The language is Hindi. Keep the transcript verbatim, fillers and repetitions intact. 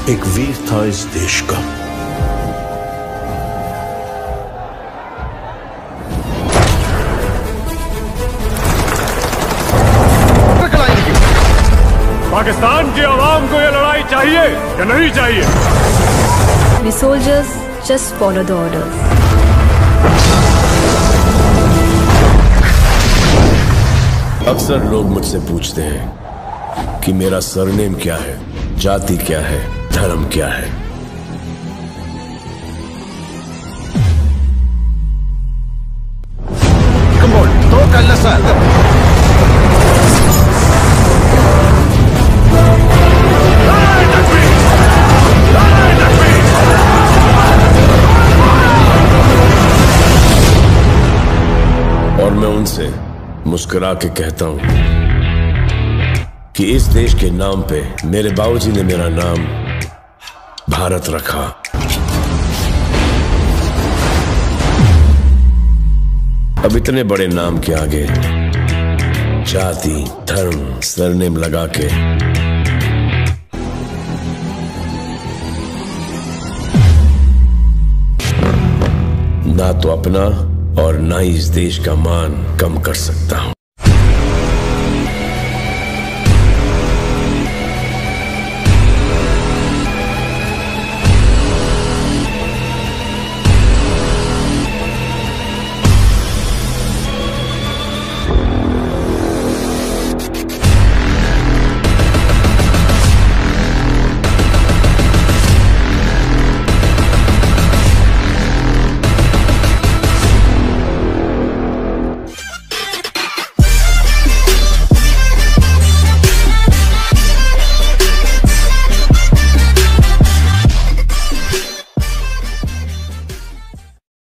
एक वीर था इस देश का। पाकिस्तान की आवाम को ये लड़ाई चाहिए या नहीं चाहिए? We soldiers just follow the orders. अक्सर लोग मुझसे पूछते हैं कि मेरा सरनेम क्या है, जाति क्या है, धर्म क्या है। तो कल और मैं उनसे मुस्कुरा के कहता हूं कि इस देश के नाम पे मेरे बाबूजी ने मेरा नाम भारत रखा। अब इतने बड़े नाम के आगे जाति, धर्म, सरनेम लगा के ना तो अपना और ना ही इस देश का मान कम कर सकता हूं।